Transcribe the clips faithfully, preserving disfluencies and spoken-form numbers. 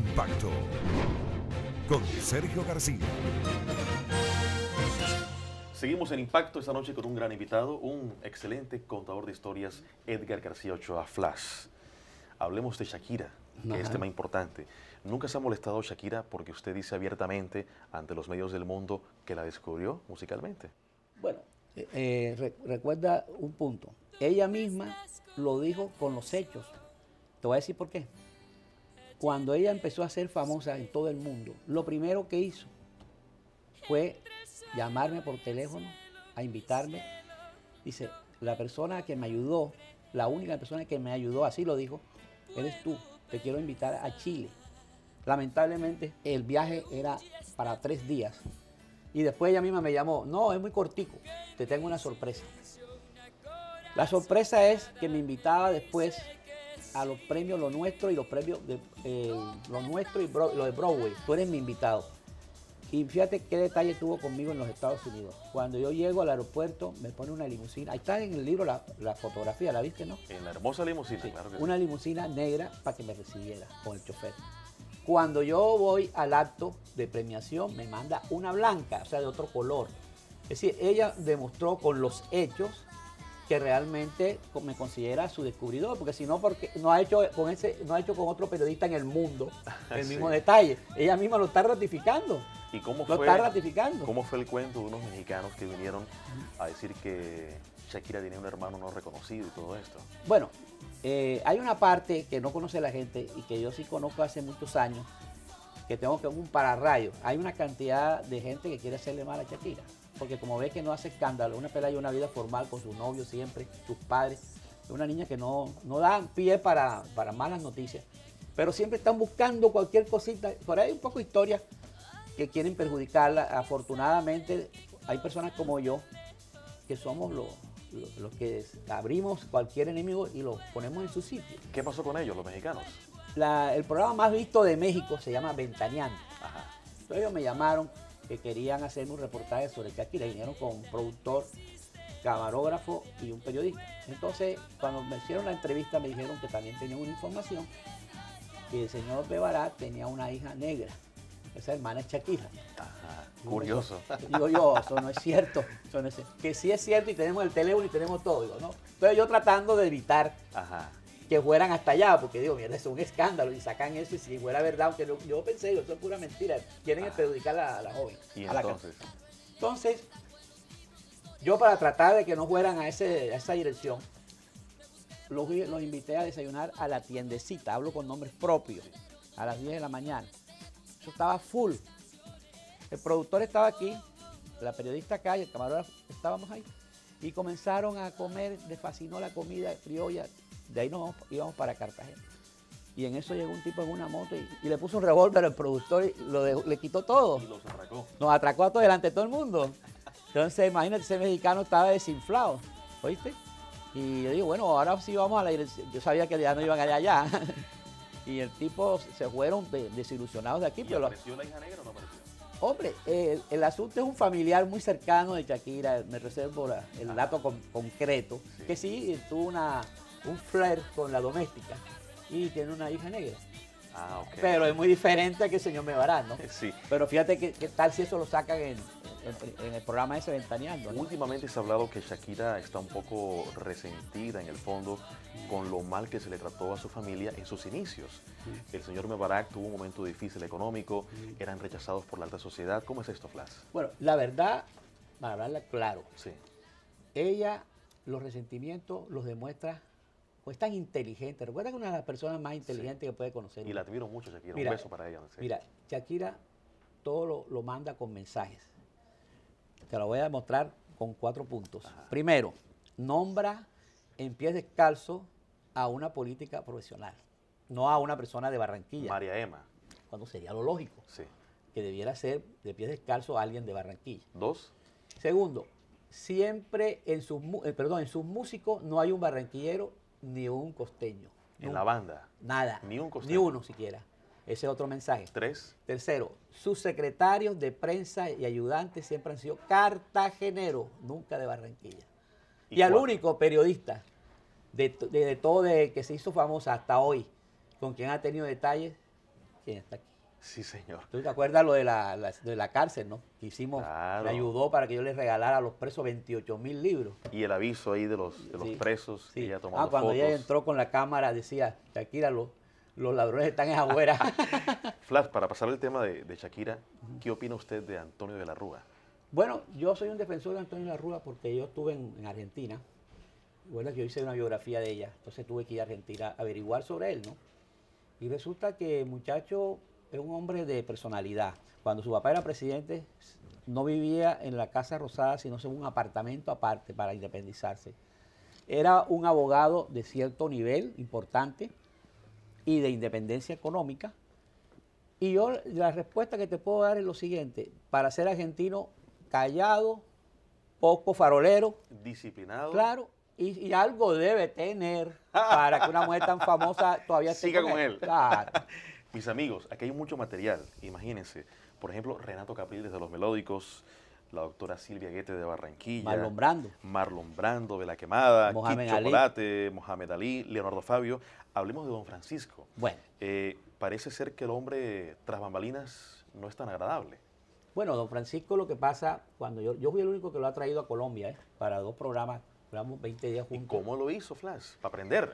Impacto con Sergio García. Seguimos en Impacto esta noche con un gran invitado, un excelente contador de historias, Edgar García Ochoa Flash. Hablemos de Shakira, que Ajá. es tema importante. ¿Nunca se ha molestado Shakira porque usted dice abiertamente ante los medios del mundo que la descubrió musicalmente? Bueno, eh, eh, re- recuerda un punto. Ella misma lo dijo con los hechos. Te voy a decir por qué. Cuando ella empezó a ser famosa en todo el mundo, lo primero que hizo fue llamarme por teléfono a invitarme. Dice, la persona que me ayudó, la única persona que me ayudó, así lo dijo, eres tú. Te quiero invitar a Chile. Lamentablemente, el viaje era para tres días. Y después ella misma me llamó, no, es muy cortico, te tengo una sorpresa. La sorpresa es que me invitaba después a los premios Lo Nuestro y los premios de eh, Lo Nuestro y Bro, lo de Broadway. Tú eres mi invitado. Y fíjate qué detalle tuvo conmigo en los Estados Unidos. Cuando yo llego al aeropuerto, me pone una limusina. Ahí está en el libro la, la fotografía, ¿la viste, no? En la hermosa limusina, Sí, claro que una sí. limusina negra para que me recibiera con el chofer. Cuando yo voy al acto de premiación, me manda una blanca, o sea, de otro color. Es decir, ella demostró con los hechos que realmente me considera su descubridor, porque si no, porque no ha hecho con ese, no ha hecho con otro periodista en el mundo el mismo Sí. detalle. Ella misma lo está ratificando. ¿Y cómo Lo fue, está ratificando. cómo fue el cuento de unos mexicanos que vinieron a decir que Shakira tenía un hermano no reconocido y todo esto? Bueno, eh, hay una parte que no conoce la gente y que yo sí conozco hace muchos años, que tengo que un pararrayo. Hay una cantidad de gente que quiere hacerle mal a Shakira, porque como ve que no hace escándalo, una pelada y una vida formal con su novio siempre, sus padres, es una niña que no, no da pie para, para malas noticias, pero siempre están buscando cualquier cosita. Por ahí hay un poco de historias que quieren perjudicarla. Afortunadamente hay personas como yo que somos los, los, los que abrimos cualquier enemigo y lo ponemos en su sitio. ¿Qué pasó con ellos, los mexicanos? La, el programa más visto de México se llama Ventaneando. Ajá. Entonces ellos me llamaron que querían hacerme un reportaje sobre Shakira. Vinieron con un productor, camarógrafo y un periodista. Entonces, cuando me hicieron la entrevista, me dijeron que también tenían una información que el señor Bebarat tenía una hija negra. Esa hermana es Shakira. Ajá. Curioso. Digo yo, eso no es cierto. Eso no es cierto. Que sí es cierto y tenemos el teléfono y tenemos todo. Digo, ¿no? Entonces yo tratando de evitar Ajá. que fueran hasta allá, porque digo, mierda, es un escándalo y sacan eso y si fuera verdad, aunque yo, yo pensé, digo, eso es pura mentira, quieren Ah. perjudicar a, a la joven. Y a la entonces, ca- entonces, yo para tratar de que no fueran a, ese, a esa dirección, los, los invité a desayunar a la tiendecita, hablo con nombres propios, a las diez de la mañana. Eso estaba full. El productor estaba aquí, la periodista acá y el camarógrafo estábamos ahí. Y comenzaron a comer, les fascinó la comida criolla. De ahí nos íbamos para Cartagena. Y en eso llegó un tipo en una moto y, y le puso un revólver al productor y lo dejó- le quitó todo. y los atracó. Nos atracó a todo delante de todo el mundo. Entonces, imagínate, ese mexicano estaba desinflado, ¿oíste? Y yo digo, bueno, ahora sí vamos a la dirección. Yo sabía que ya no iban allá, allá. Y el tipo se fueron de- desilusionados de aquí. ¿Y Pero lo- apareció la hija negra o no apareció? hombre, eh, el asunto es un familiar muy cercano de Shakira, me reservo la- el dato con- concreto, Sí. que sí tuvo una, un flirt con la doméstica y tiene una hija negra. Ah, ok. Pero es muy diferente a que el señor Mebarán, ¿no? Sí. Pero fíjate que, qué tal si eso lo sacan en, en- en el programa ese Ventaneando, ¿no? Últimamente se ha hablado que Shakira está un poco resentida en el fondo con lo mal que se le trató a su familia en sus inicios. El señor Mebarak tuvo un momento difícil económico, eran rechazados por la alta sociedad. ¿Cómo es esto, Flash? Bueno, la verdad, para hablarla claro, Sí. ella los resentimientos los demuestra, pues tan inteligente. Recuerda que una de las personas más inteligentes que puede conocer. Y uno. la admiro mucho, Shakira. Mira, un beso para ella. sí. Mira, Shakira todo lo, lo manda con mensajes. Te lo voy a demostrar con cuatro puntos. Ajá. Primero, nombra en pies descalzos a una política profesional, no a una persona de Barranquilla, María Emma. cuando sería lo lógico, Sí. que debiera ser de pies descalzos a alguien de Barranquilla. Dos. Segundo, siempre en sus, mu- eh, perdón, en sus músicos no hay un barranquillero ni un costeño. En Nunca. la banda. Nada. Ni un Ni costeño. uno siquiera. Ese es otro mensaje. Tres. Tercero, sus secretarios de prensa y ayudantes siempre han sido cartageneros, nunca de Barranquilla. Y, Y al cuatro. único periodista de, to- de, de todo de que se hizo famosa hasta hoy, con quien ha tenido detalles, ¿quién está aquí? Sí, señor. ¿Tú te acuerdas lo de la, la- de la cárcel, no? Que hicimos, Claro. me ayudó para que yo les regalara a los presos veintiocho mil libros. Y el aviso ahí de los, de los Sí, presos, sí. ella tomando Ah, cuando fotos. ella entró con la cámara decía, Shakira, los, los ladrones están en afuera. Flash, para pasar el tema de, de Shakira, ¿qué opina usted de Antonio de la Rúa? Bueno, yo soy un defensor de Antonio de la Rúa porque yo estuve en, en Argentina. Recuerda que yo hice una biografía de ella, entonces tuve que ir a Argentina a averiguar sobre él, ¿no? Y resulta que el muchacho es un hombre de personalidad. Cuando su papá era presidente, no vivía en la Casa Rosada, sino en un apartamento aparte para independizarse. Era un abogado de cierto nivel importante y de independencia económica. Y yo la respuesta que te puedo dar es lo siguiente: para ser argentino, callado, poco farolero, Disciplinado. claro, y, y algo debe tener para que una mujer tan famosa todavía esté Siga con él. Claro. Mis amigos, aquí hay mucho material, imagínense. Por ejemplo, Renato Capriles de Los Melódicos, la doctora Silvia Guete de Barranquilla. Marlon Brando. Marlon Brando de La Quemada, Mohamed Kid Ali. Chocolate, Mohamed Ali, Leonardo Fabio. Hablemos de Don Francisco. Bueno, Eh, parece ser que el hombre tras bambalinas no es tan agradable. bueno, don Francisco, lo que pasa, cuando yo, yo fui el único que lo ha traído a Colombia, ¿eh? Para dos programas, duramos veinte días ¿Y juntos. cómo lo hizo, Flash? Para aprender.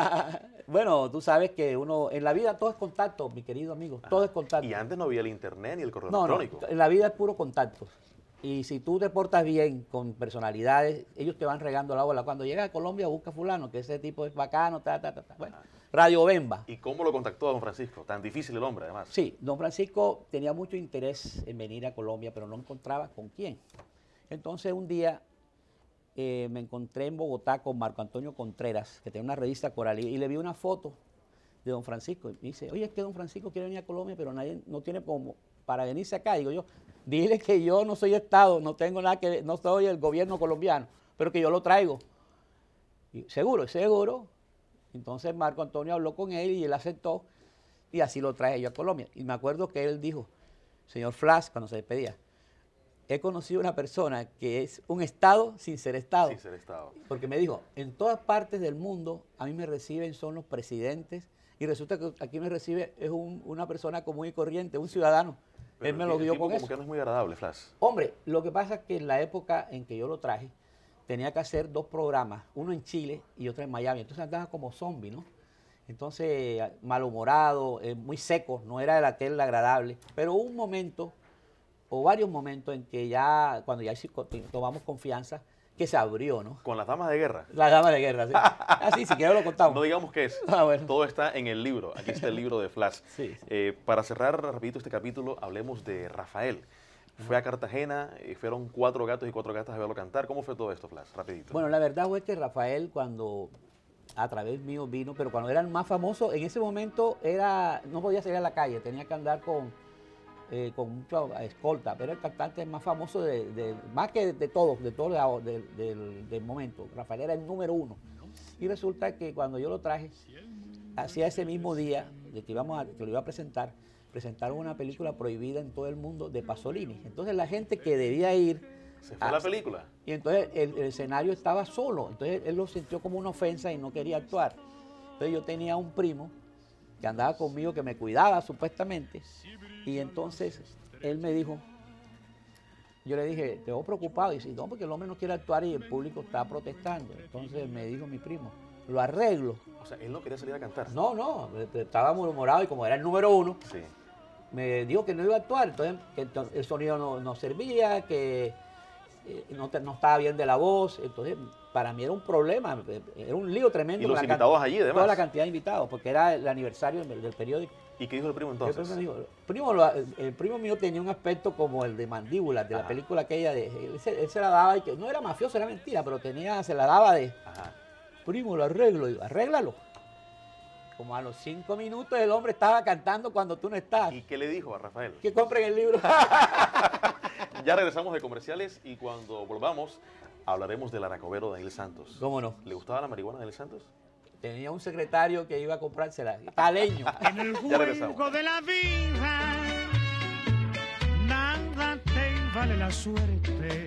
Bueno, tú sabes que uno, en la vida todo es contacto, mi querido amigo, todo es contacto. Y antes no había el internet ni el correo No, no, electrónico. en la vida es puro contacto. Y si tú te portas bien con personalidades, ellos te van regando la bola. Cuando llegas a Colombia, busca fulano, que ese tipo es bacano, ta, ta, ta, ta. Bueno, Radio Bemba. ¿Y cómo lo contactó a Don Francisco? Tan difícil el hombre, además. Sí, don Francisco tenía mucho interés en venir a Colombia, pero no encontraba con quién. Entonces un día eh, me encontré en Bogotá con Marco Antonio Contreras, que tenía una revista Coralí, y le vi una foto de don Francisco. Y me dice, oye, es que don Francisco quiere venir a Colombia, pero nadie no tiene como para venirse acá. Digo yo, dile que yo no soy Estado, no tengo nada que ver, no soy el gobierno colombiano, pero que yo lo traigo. Y, seguro, seguro. Entonces Marco Antonio habló con él y él aceptó, y así lo traje yo a Colombia. Y me acuerdo que él dijo, señor Flash, cuando se despedía, he conocido una persona que es un Estado sin ser Estado. Sin ser Estado. Porque me dijo, en todas partes del mundo a mí me reciben son los presidentes, y resulta que aquí me recibe es un- una persona común y corriente, un ciudadano. Pero él me el lo ti- dio el tipo con como eso. que no es muy agradable, Flash. Hombre, lo que pasa es que en la época en que yo lo traje, tenía que hacer dos programas, uno en Chile y otro en Miami. Entonces andaba como zombie, ¿no? Entonces, malhumorado, eh, muy seco, no era el aquel agradable. Pero hubo un momento, o varios momentos, en que ya, cuando ya sí co- tomamos confianza, que se abrió, ¿no? Con las damas de guerra. La dama de guerra, sí. Así, si quieres lo contamos. No digamos qué es. Ah, bueno. Todo está en el libro. Aquí está el libro de Flash. Sí, sí. Eh, para cerrar rapidito este capítulo, hablemos de Rafael. Fue a Cartagena, eh, fueron cuatro gatos y cuatro gatas a verlo cantar. ¿Cómo fue todo esto, Flash? Rapidito. Bueno, la verdad fue que Rafael, cuando a través mío vino, pero cuando era el más famoso, en ese momento era no podía salir a la calle, tenía que andar con, eh, con mucha escolta, pero el cantante más famoso, de, de- más que de todos, de todos la- de- del, del momento. Rafael era el número uno. Y resulta que cuando yo lo traje, hacía ese mismo día de que, íbamos a, que lo iba a presentar, presentaron una película prohibida en todo el mundo de Pasolini. Entonces la gente que debía ir... ¿Se fue a- la película? Y entonces el, el escenario estaba solo, entonces él lo sintió como una ofensa y no quería actuar. Entonces yo tenía un primo que andaba conmigo, que me cuidaba supuestamente, y entonces él me dijo, yo le dije, te veo preocupado, y dice, no, porque el hombre no quiere actuar y el público está protestando. Entonces me dijo mi primo, lo arreglo. O sea, él no quería salir a cantar. No, no, estaba murmurado y como era el número uno, Sí. me dijo que no iba a actuar, entonces que ento- el sonido no, no servía, que eh, no, te- no estaba bien de la voz, entonces para mí era un problema, eh, era un lío tremendo. Y con los la invitados can- allí, además. Toda la cantidad de invitados, porque era el aniversario del, del periódico. ¿Y qué dijo el primo El entonces? primo, me dijo, primo, lo- el, el primo mío tenía un aspecto como el de Mandíbula, de la Ajá. película aquella, de, él, se, él se la daba, y que no era mafioso, era mentira, pero tenía, se la daba de, Ajá. primo, lo arreglo, y digo, arréglalo. Como a los cinco minutos el hombre estaba cantando cuando tú no estás. ¿Y qué le dijo a Rafael? Que compren el libro. Ya regresamos de comerciales y cuando volvamos hablaremos del aracobero Daniel Santos. ¿Cómo no? ¿Le gustaba la marihuana a Daniel Santos? Tenía un secretario que iba a comprársela, taleño. En el Ya regresamos. juego de la vida, nada te vale la suerte.